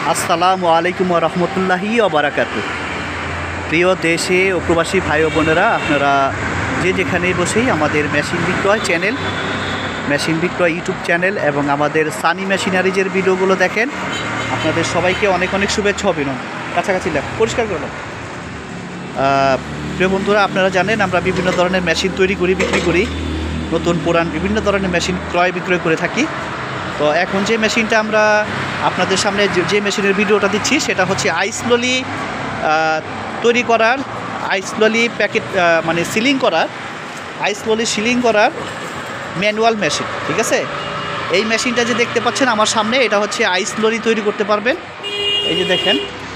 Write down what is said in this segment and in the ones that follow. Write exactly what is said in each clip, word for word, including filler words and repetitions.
আসসালামু আলাইকুম ওয়া রাহমাতুল্লাহি ওয়া বারাকাতুহু। প্রিয় দেশে ও প্রবাসী ভাই ও বোনেরা, আপনারা যে যেখানে বসেই আমাদের মেশিন বিক্রয় চ্যানেল, মেশিন বিক্রয় ইউটিউব চ্যানেল এবং আমাদের সানি মেশিনারিজের ভিডিওগুলো দেখেন, আপনাদের সবাইকে অনেক অনেক শুভেচ্ছা অভিনন্দন। কাছাকাছি লাগ পরিষ্কার করলাম। প্রিয় বন্ধুরা, আপনারা জানেন আমরা বিভিন্ন ধরনের মেশিন তৈরি করি, বিক্রি করি, নতুন পুরান বিভিন্ন ধরনের মেশিন ক্রয় বিক্রয় করে থাকি। তো এখন যে মেশিনটা আমরা আপনাদের সামনে যে মেশিনের ভিডিওটা দিচ্ছি সেটা হচ্ছে আইসললি তৈরি করার, আইসললি প্যাকেট মানে সিলিং করার, আইসললি সিলিং করার ম্যানুয়াল মেশিন। ঠিক আছে, এই মেশিনটা যে দেখতে পাচ্ছেন আমার সামনে, এটা হচ্ছে আইসললি তৈরি করতে পারবেন। এই যে দেখেন,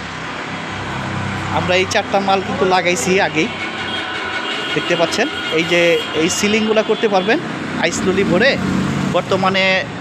আমরা এই চারটা মাল কিন্তু লাগাইছি আগেই, দেখতে পাচ্ছেন। এই যে এই সিলিংগুলো করতে পারবেন আইসললি ভরে। বর্তমানে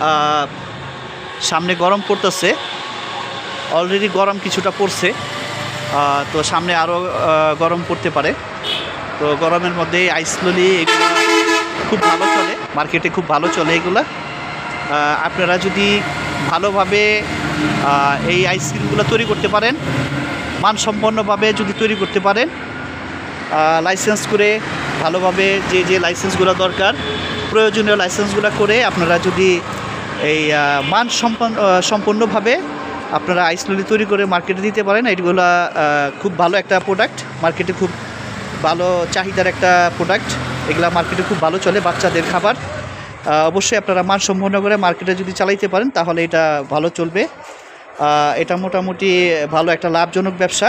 সামনে গরম পড়তেছে, অলরেডি গরম কিছুটা পড়ছে, তো সামনে আরও গরম পড়তে পারে। তো গরমের মধ্যে আইসললি এগুলো খুব ভালো চলে, মার্কেটে খুব ভালো চলে এগুলো। আপনারা যদি ভালোভাবে এই আইসক্রিমগুলো তৈরি করতে পারেন, মানসম্পন্নভাবে যদি তৈরি করতে পারেন, লাইসেন্স করে ভালোভাবে যে যে লাইসেন্সগুলো দরকার, প্রয়োজনীয় লাইসেন্সগুলো করে আপনারা যদি এই মান সম্পন্ন সম্পূর্ণভাবে আপনারা আইসললি তৈরি করে মার্কেটে দিতে পারেন, এইগুলো খুব ভালো একটা প্রোডাক্ট, মার্কেটে খুব ভালো চাহিদার একটা প্রোডাক্ট। এগুলা মার্কেটে খুব ভালো চলে, বাচ্চাদের খাবার। অবশ্যই আপনারা মান সম্পন্ন করে মার্কেটে যদি চালাইতে পারেন তাহলে এটা ভালো চলবে। এটা মোটামুটি ভালো একটা লাভজনক ব্যবসা।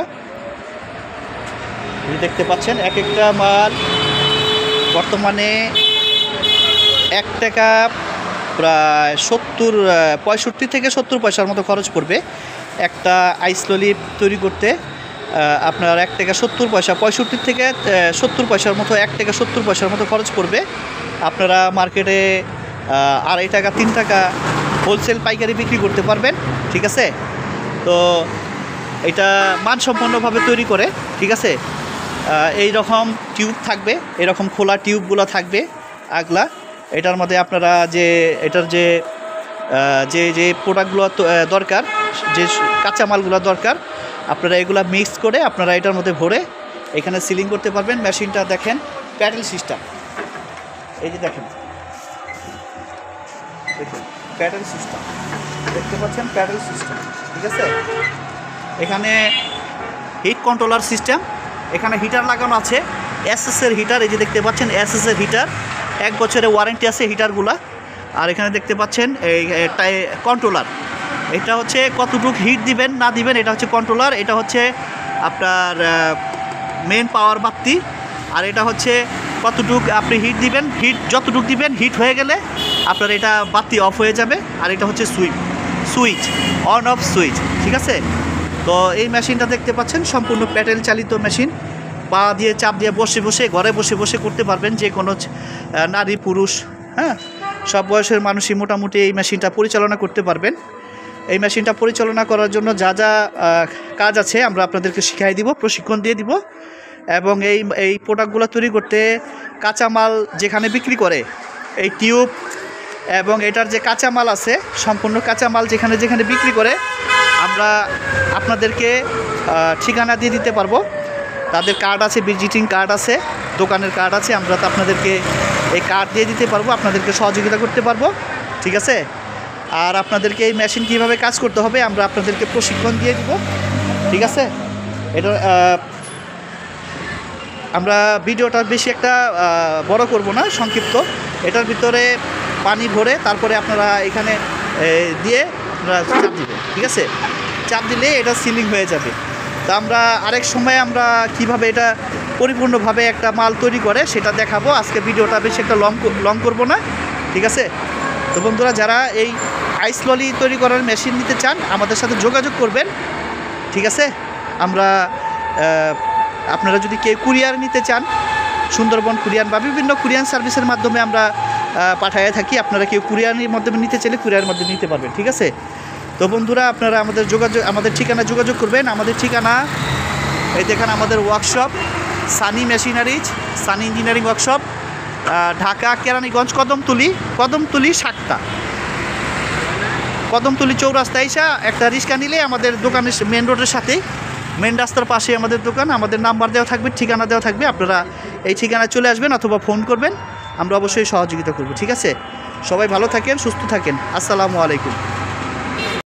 দেখতে পাচ্ছেন এক একটা মাল বর্তমানে এক টাকা প্রায় সত্তর পঁয়ষট্টি থেকে সত্তর পয়সার মতো খরচ পড়বে একটা আইসললি তৈরি করতে। আপনার এক টাকা সত্তর পয়সা, পঁয়ষট্টি থেকে সত্তর পয়সার মতো, এক টাকা সত্তর পয়সার মতো খরচ পড়বে। আপনারা মার্কেটে আড়াই টাকা তিন টাকা হোলসেল পাইকারি বিক্রি করতে পারবেন। ঠিক আছে, তো এটা মানসম্পন্নভাবে তৈরি করে। ঠিক আছে, এই রকম টিউব থাকবে, এরকম খোলা টিউবগুলো থাকবে আগলা। এটার মধ্যে আপনারা যে এটার যে যে যে প্রোডাক্টগুলো দরকার, যে কাঁচামালগুলো দরকার, আপনারা এগুলো মিক্স করে আপনারা এটার মধ্যে ভরে এখানে সিলিং করতে পারবেন। মেশিনটা দেখেন, প্যাডেল সিস্টেম। এই যে দেখেন, দেখুন প্যাডেল সিস্টেম, দেখতে পাচ্ছেন প্যাডেল সিস্টেম। ঠিক আছে, এখানে হিট কন্ট্রোলার সিস্টেম, এখানে হিটার লাগানো আছে, এসএসের হিটার। এই যে দেখতে পাচ্ছেন এসএসের হিটার, এক বছরের ওয়ারেন্টি আছে হিটারগুলা। আর এখানে দেখতে পাচ্ছেন এই কন্ট্রোলার, এটা হচ্ছে কতটুকু হিট দিবেন না দিবেন, এটা হচ্ছে কন্ট্রোলার। এটা হচ্ছে আপনার মেন পাওয়ার বাতি। আর এটা হচ্ছে কতটুকু আপনি হিট দিবেন, হিট যতটুকু দিবেন, হিট হয়ে গেলে আপনার এটা বাতি অফ হয়ে যাবে। আর এটা হচ্ছে switch, switch on off switch. ঠিক আছে, তো এই মেশিনটা দেখতে পাচ্ছেন সম্পূর্ণ প্যাডেল চালিত মেশিন। পা দিয়ে চাপ দিয়ে বসে বসে ঘরে বসে বসে করতে পারবেন, যে কোনো নারী পুরুষ, হ্যাঁ, সব বয়সের মানুষই মোটামুটি এই মেশিনটা পরিচালনা করতে পারবেন। এই মেশিনটা পরিচালনা করার জন্য যা যা কাজ আছে আমরা আপনাদেরকে শিখাই দিব, প্রশিক্ষণ দিয়ে দিব। এবং এই এই প্রোডাক্টগুলো তৈরি করতে কাঁচামাল যেখানে বিক্রি করে, এই টিউব এবং এটার যে কাঁচামাল আছে, সম্পূর্ণ কাঁচামাল যেখানে যেখানে বিক্রি করে আমরা আপনাদেরকে ঠিকানা দিয়ে দিতে পারবো। তাদের কার্ড আছে, ভিজিটিং কার্ড আছে, দোকানের কার্ড আছে, আমরা তো আপনাদেরকে এই কার্ড দিয়ে দিতে পারবো, আপনাদেরকে সহযোগিতা করতে পারবো। ঠিক আছে, আর আপনাদেরকে এই মেশিন কীভাবে কাজ করতে হবে আমরা আপনাদেরকে প্রশিক্ষণ দিয়ে দিব। ঠিক আছে, এটা আমরা ভিডিওটা বেশি একটা বড় করব না, সংক্ষিপ্ত। এটার ভিতরে পানি ভরে তারপরে আপনারা এখানে দিয়ে আপনারা চাপ দিবেন। ঠিক আছে, চাপ দিলে এটা সিলিং হয়ে যাবে। তো আমরা আরেক সময় আমরা কিভাবে এটা পরিপূর্ণভাবে একটা মাল তৈরি করে সেটা দেখাবো। আজকে ভিডিওটা বেশি একটা লং লং করব না। ঠিক আছে, তো বন্ধুরা, যারা এই আইসললি তৈরি করার মেশিন নিতে চান আমাদের সাথে যোগাযোগ করবেন। ঠিক আছে, আমরা আপনারা যদি কেউ কুরিয়ার নিতে চান, সুন্দরবন কুরিয়ান বা বিভিন্ন কুরিয়ান সার্ভিসের মাধ্যমে আমরা পাঠাইয়া থাকি। আপনারা কেউ কুরিয়ারের মাধ্যমে নিতে চাইলে কুরিয়ারের মাধ্যমে নিতে পারবেন। ঠিক আছে, তো বন্ধুরা, আপনারা আমাদের যোগাযোগ আমাদের ঠিকানা যোগাযোগ করবেন। আমাদের ঠিকানা এই দেখেন, আমাদের workshop Sunny machineries, Sunny engineering workshop, Dhaka Keraniganj, Kadamtali, Kadamtali সাতটা। কদমতলী চৌরাস্তা এসে একটা রিক্সা নিলে আমাদের দোকানের মেন রোডের সাথেই, মেন রাস্তার পাশে আমাদের দোকান। আমাদের নাম্বার দেওয়া থাকবে, ঠিকানা দেওয়া থাকবে, আপনারা এই ঠিকানায় চলে আসবেন অথবা ফোন করবেন, আমরা অবশ্যই সহযোগিতা করব। ঠিক আছে, সবাই ভালো থাকেন, সুস্থ থাকেন। আসসালামু আলাইকুম।